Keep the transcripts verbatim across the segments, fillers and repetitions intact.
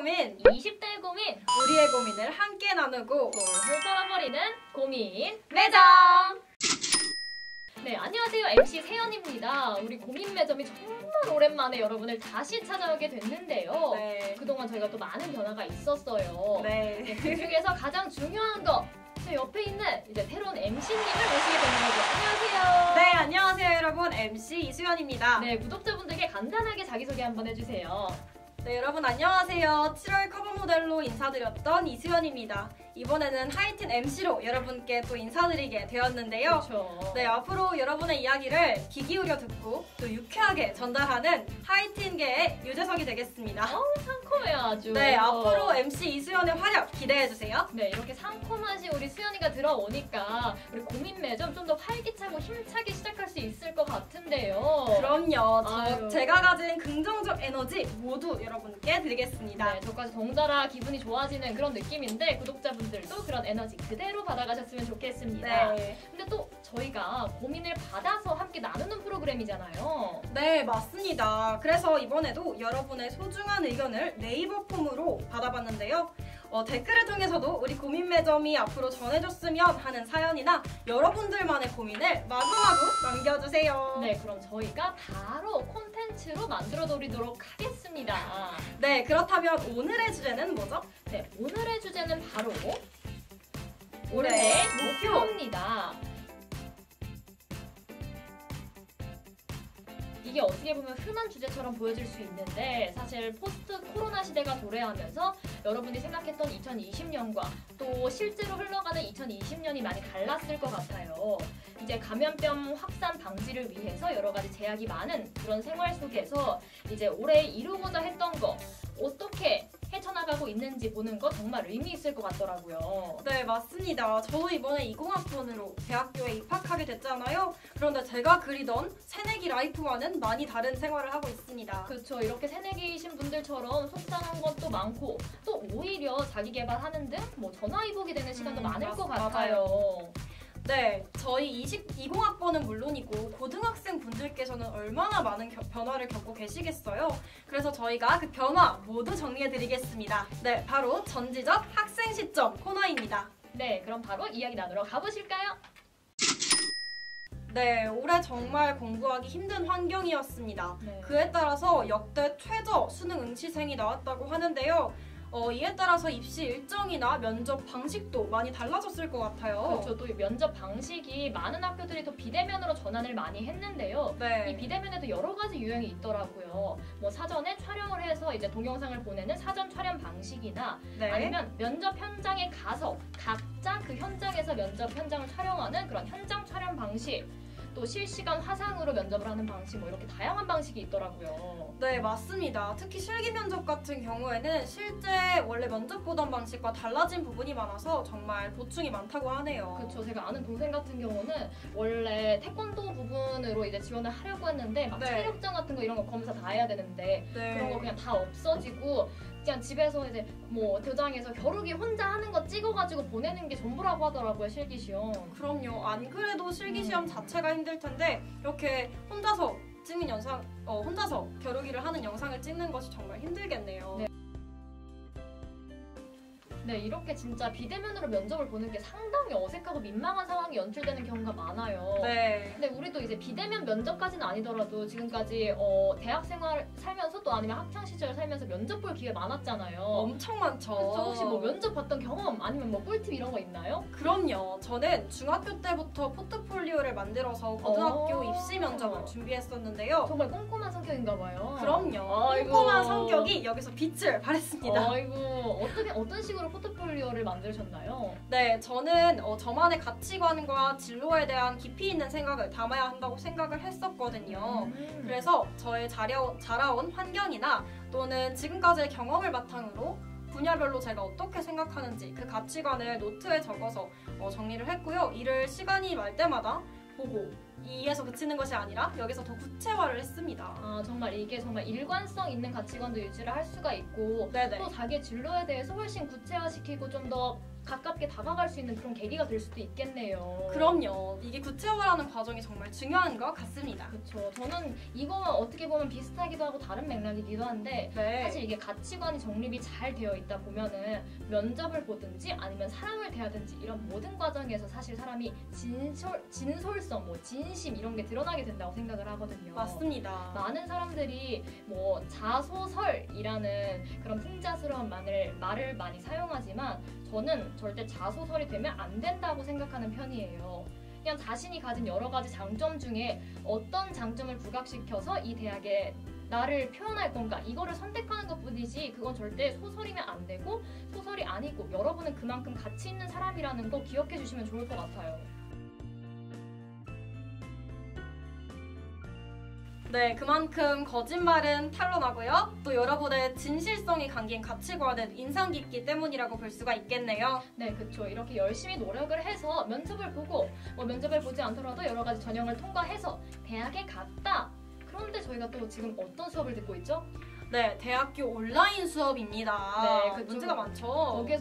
고민, 이십 대의 고민, 우리의 고민을 함께 나누고 훌훌 털어버리는 고민 매점! 네, 안녕하세요. 엠씨 세연입니다. 우리 고민 매점이 정말 오랜만에 여러분을 다시 찾아오게 됐는데요. 네. 그동안 저희가 또 많은 변화가 있었어요. 네. 네, 그 중에서 가장 중요한 거, 제 옆에 있는 이제 새로운 엠씨님을 모시게 되는 거죠. 안녕하세요. 네, 안녕하세요 여러분. 엠씨 이수연입니다. 네, 구독자분들께 간단하게 자기소개 한번 해주세요. 네, 여러분 안녕하세요. 칠월 커버 모델로 인사드렸던 이수연입니다. 이번에는 하이틴 엠씨로 여러분께 또 인사드리게 되었는데요. 그렇죠. 네, 앞으로 여러분의 이야기를 귀 기울여 듣고 또 유쾌하게 전달하는 하이틴계의 유재석이 되겠습니다. 어우, 상콤해요, 아주. 네, 앞으로 엠씨 이수연의 활약 기대해주세요. 네, 이렇게 상콤하신 우리 수연이가 들어오니까 우리 고민 매점 좀 더 활기차고 힘차게 시작할 수 있을 것 같은데요. 그럼요. 저, 아유. 제가 가진 긍정적 에너지 모두 여러분께 드리겠습니다. 네, 저까지 덩달아 기분이 좋아지는 그런 느낌인데 구독자분들도 그런 에너지 그대로 받아가셨으면 좋겠습니다. 네. 근데 또 저희가 고민을 받아서 함께 나누는 프로그램이잖아요. 네, 맞습니다. 그래서 이번에도 여러분의 소중한 의견을 네이버 폼으로 받아봤는데요. 어, 댓글을 통해서도 우리 고민 매점이 앞으로 전해줬으면 하는 사연이나 여러분들만의 고민을 마구마구 남겨주세요. 네, 그럼 저희가 바로 콘텐츠로 만들어드리도록 하겠습니다. 네, 그렇다면 오늘의 주제는 뭐죠? 네, 오늘의 주제는 바로 올해 올해의 목표. 목표입니다. 이게 어떻게 보면 흔한 주제처럼 보여질 수 있는데 사실 포스트 코로나 시대가 도래하면서 여러분이 생각했던 이천이십 년과 또 실제로 흘러가는 이천이십 년이 많이 달랐을 것 같아요. 이제 감염병 확산 방지를 위해서 여러 가지 제약이 많은 그런 생활 속에서 이제 올해 이루고자 했던 거 어떻게 헤쳐나가고 있는지 보는 거 정말 의미 있을 것 같더라고요. 네, 맞습니다. 저도 이번에 이공학번으로 대학교에 입학하게 됐잖아요. 그런데 제가 그리던 새내기 라이프와는 많이 다른 생활을 하고 있습니다. 그렇죠. 이렇게 새내기이신 분들처럼 속상한 것도 많고 또 오히려 자기 개발하는 등 뭐 전화위복이 되는 시간도 음, 많을 맞- 것 맞아요. 같아요. 네, 저희 이공학번은 물론이고 고등학생 분들께서는 얼마나 많은 겨, 변화를 겪고 계시겠어요. 그래서 저희가 그 변화 모두 정리해드리겠습니다. 네, 바로 전지적 학생 시점 코너입니다. 네, 그럼 바로 이야기 나누러 가보실까요? 네, 올해 정말 공부하기 힘든 환경이었습니다. 네. 그에 따라서 역대 최저 수능 응시생이 나왔다고 하는데요. 어, 이에 따라서 입시 일정이나 면접 방식도 많이 달라졌을 것 같아요. 그렇죠. 또 이 면접 방식이 많은 학교들이 또 비대면으로 전환을 많이 했는데요. 네. 이 비대면에도 여러 가지 유형이 있더라고요. 뭐 사전에 촬영을 해서 이제 동영상을 보내는 사전 촬영 방식이나 네. 아니면 면접 현장에 가서 각자 그 현장에서 면접 현장을 촬영하는 그런 현장 촬영 방식, 또 실시간 화상으로 면접을 하는 방식, 뭐 이렇게 다양한 방식이 있더라고요. 네, 맞습니다. 특히 실기 면접 같은 경우에는 실제 원래 면접 보던 방식과 달라진 부분이 많아서 정말 보충이 많다고 하네요. 그렇죠. 제가 아는 동생 같은 경우는 원래 태권도 부분으로 이제 지원을 하려고 했는데 막 네. 체력장 같은 거 이런 거 검사 다 해야 되는데 네. 그런 거 그냥 다 없어지고 그냥 집에서 이제 뭐 교장에서 겨루기 혼자 하는 거 찍어가지고 보내는 게 전부라고 하더라고요, 실기 시험. 그럼요. 안 그래도 실기 시험 음. 자체가 힘들 텐데 이렇게 혼자서 찍는 영상, 어, 혼자서 겨루기를 하는 영상을 찍는 것이 정말 힘들겠네요. 네. 네, 이렇게 진짜 비대면으로 면접을 보는 게 상당히 어색하고 민망한 상황이 연출되는 경우가 많아요. 네. 근데 우리도 이제 비대면 면접까지는 아니더라도 지금까지 어, 대학 생활 살면서 또 아니면 학창 시절 살면서 면접 볼 기회 많았잖아요. 엄청 많죠. 그쵸? 혹시 뭐 면접 봤던 경험 아니면 뭐 꿀팁 이런 거 있나요? 그럼요. 저는 중학교 때부터 포트폴리오를 만들어서 고등학교 어. 입시 면접을 준비했었는데요. 정말 꼼꼼한 성격인가 봐요. 그럼요. 아이고. 꼼꼼한 성격이 여기서 빛을 발했습니다. 아이고, 어떻게 어떤 식으로 포트폴리오를 만드셨나요? 네, 저는 어, 저만의 가치관과 진로에 대한 깊이 있는 생각을 담아야 한다고 생각을 했었거든요. 음. 그래서 저의 자려, 자라온 환경이나 또는 지금까지의 경험을 바탕으로 분야별로 제가 어떻게 생각하는지 그 가치관을 노트에 적어서 어, 정리를 했고요. 이를 시간이 날 때마다 보고 이에서 그치는 것이 아니라 여기서 더 구체화를 했습니다. 아, 정말 이게 정말 일관성 있는 가치관도 유지를 할 수가 있고 네네. 또 자기의 진로에 대해서 훨씬 구체화시키고 좀 더 가깝게 다가갈 수 있는 그런 계기가 될 수도 있겠네요. 그럼요. 이게 구체화라는 과정이 정말 중요한 것 같습니다. 그렇죠. 저는 이거와 어떻게 보면 비슷하기도 하고 다른 맥락이기도 한데 네. 사실 이게 가치관이 정립이 잘 되어 있다 보면은 면접을 보든지 아니면 사람을 대하든지 이런 모든 과정에서 사실 사람이 진솔, 진솔성, 뭐 진심 이런 게 드러나게 된다고 생각을 하거든요. 맞습니다. 많은 사람들이 뭐 자소설이라는 그런 풍자스러운 말을, 말을 많이 사용하지만 저는 절대 자소설이 되면 안 된다고 생각하는 편이에요. 그냥 자신이 가진 여러 가지 장점 중에 어떤 장점을 부각시켜서 이 대학에 나를 표현할 건가 이거를 선택하는 것뿐이지 그건 절대 소설이면 안 되고 소설이 아니고 여러분은 그만큼 가치 있는 사람이라는 거 기억해 주시면 좋을 것 같아요. 네, 그만큼 거짓말은 탄로나고요. 또 여러분의 진실성이 담긴 가치관은 인상 깊기 때문이라고 볼 수가 있겠네요. 네, 그렇죠. 이렇게 열심히 노력을 해서 면접을 보고 뭐 면접을 보지 않더라도 여러 가지 전형을 통과해서 대학에 갔다. 그런데 저희가 또 지금 어떤 수업을 듣고 있죠? 네, 대학교 온라인 수업입니다. 네, 그쵸. 문제가 많죠. 거기에서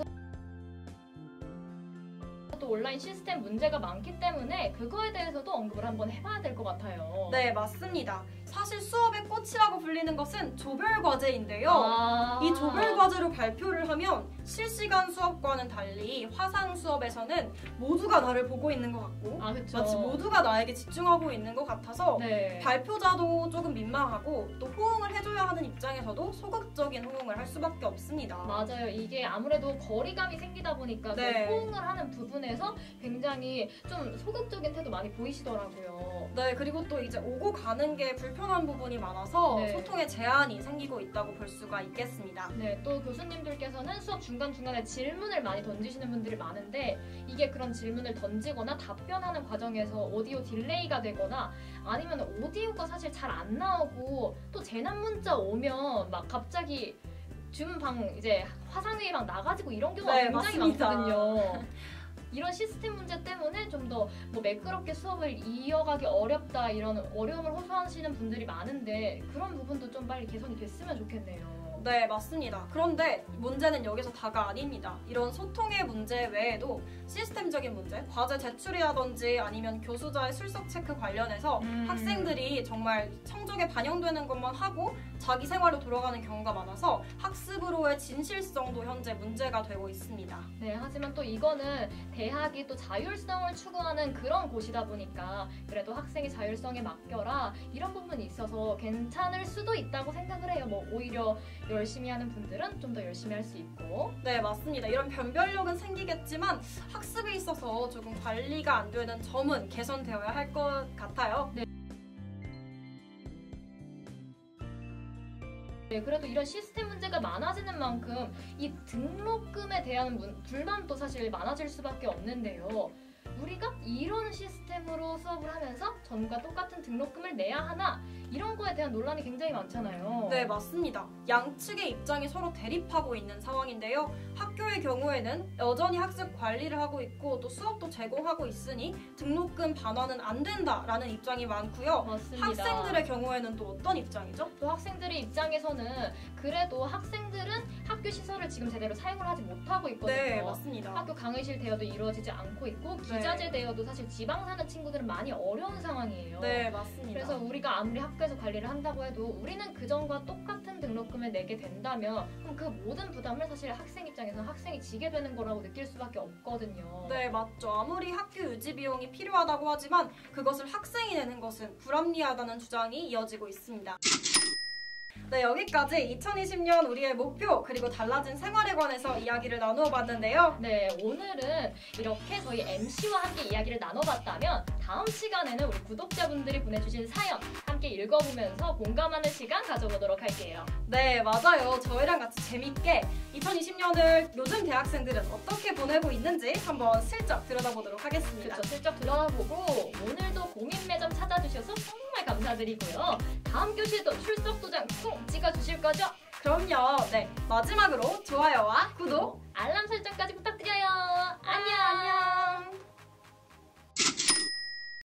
또 온라인 시스템 문제가 많기 때문에 그거에 대해서도 언급을 한번 해봐야 될 것 같아요. 네, 맞습니다. 사실 수업의 꽃이라고 불리는 것은 조별과제인데요. 아~ 이 조별과제로 발표를 하면 실시간 수업과는 달리 화상 수업에서는 모두가 나를 보고 있는 것 같고 아, 그쵸. 마치 모두가 나에게 집중하고 있는 것 같아서 네. 발표자도 조금 민망하고 또 호응을 해줘야 하는 입장에서도 소극적인 호응을 할 수밖에 없습니다. 맞아요. 이게 아무래도 거리감이 생기다 보니까 네. 그 호응을 하는 부분에서 굉장히 좀 소극적인 태도 많이 보이시더라고요. 네, 그리고 또 이제 오고 가는 게 불편한 부분이 많아서 네. 소통에 제한이 생기고 있다고 볼 수가 있겠습니다. 네, 또 교수님들께서는 수업 중간중간에 질문을 많이 던지시는 분들이 많은데 이게 그런 질문을 던지거나 답변하는 과정에서 오디오 딜레이가 되거나 아니면 오디오가 사실 잘 안 나오고 또 재난 문자 오면 막 갑자기 줌 방 이제 화상회의방 나가지고 이런 경우가 네, 굉장히 맞습니다. 많거든요. 이런 시스템 문제 때문에 좀 더 뭐 매끄럽게 수업을 이어가기 어렵다 이런 어려움을 호소하시는 분들이 많은데 그런 부분도 좀 빨리 개선이 됐으면 좋겠네요. 네, 맞습니다. 그런데 문제는 여기서 다가 아닙니다. 이런 소통의 문제 외에도 시스템적인 문제, 과제 제출이라든지 아니면 교수자의 출석 체크 관련해서 음. 학생들이 정말 성적에 반영되는 것만 하고 자기 생활로 돌아가는 경우가 많아서 학습으로의 진실성도 현재 문제가 되고 있습니다. 네, 하지만 또 이거는 대학이 또 자율성을 추구하는 그런 곳이다 보니까 그래도 학생이 자율성에 맡겨라 이런 부분이 있어서 괜찮을 수도 있다고 생각을 해요. 뭐 오히려 열심히 하는 분들은 좀 더 열심히 할 수 있고. 네, 맞습니다. 이런 변별력은 생기겠지만 학습에 있어서 조금 관리가 안 되는 점은 개선되어야 할 것 같아요. 네. 네, 그래도 이런 시스템 문제가 많아지는 만큼 이 등록금에 대한 문, 불만도 사실 많아질 수밖에 없는데요. 우리가 이런 시스템으로 수업을 하면서 전과 똑같은 등록금을 내야 하나? 이런 거에 대한 논란이 굉장히 많잖아요. 네, 맞습니다. 양측의 입장이 서로 대립하고 있는 상황인데요. 학교의 경우에는 여전히 학습 관리를 하고 있고 또 수업도 제공하고 있으니 등록금 반환은 안 된다라는 입장이 많고요. 맞습니다. 학생들의 경우에는 또 어떤 입장이죠? 또 학생들의 입장에서는 그래도 학생들은 학교 시설을 지금 제대로 사용을 하지 못하고 있거든요. 네, 맞습니다. 학교 강의실 대여도 이루어지지 않고 있고 기자재 네. 대여도 사실 지방 사는 친구들은 많이 어려운 상황이에요. 네, 맞습니다. 그래서 우리가 아무리 학교에서 관리를 한다고 해도 우리는 그전과 똑같은 등록금을 내게 된다면 그럼 그 모든 부담을 사실 학생 입장에서는 학생이 지게 되는 거라고 느낄 수밖에 없거든요. 네, 맞죠. 아무리 학교 유지 비용이 필요하다고 하지만 그것을 학생이 내는 것은 불합리하다는 주장이 이어지고 있습니다. 네, 여기까지 이천이십 년 우리의 목표 그리고 달라진 생활에 관해서 이야기를 나누어 봤는데요. 네, 오늘은 이렇게 저희 엠씨와 함께 이야기를 나눠봤다면 다음 시간에는 우리 구독자분들이 보내주신 사연 함께 읽어보면서 공감하는 시간 가져보도록 할게요. 네, 맞아요. 저희랑 같이 재밌게 이천이십 년을 요즘 대학생들은 어떻게 보내고 있는지 한번 슬쩍 들여다보도록 하겠습니다. 그렇죠. 슬쩍 들여다보고 오늘도 고민 매점 찾아주셔서 정말 감사드리고요. 다음 교시에도 출석 도장 꼭 찍어주실 거죠? 그럼요. 네, 마지막으로 좋아요와 구독, 알람 설정까지 부탁드려요. 안녕. 안녕.